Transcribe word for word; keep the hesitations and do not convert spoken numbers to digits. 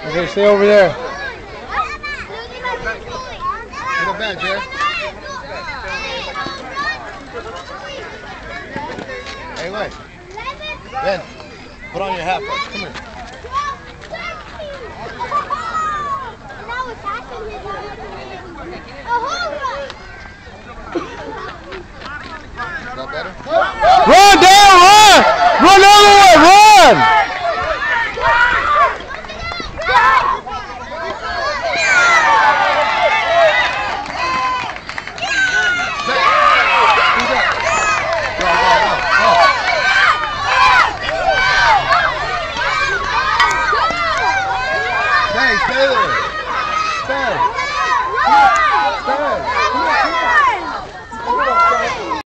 Okay, stay over there. Get it back, Jared. Hey, wait. Ben, put on your hat first. Come here. Is that better? Run, Dan, run! Run up!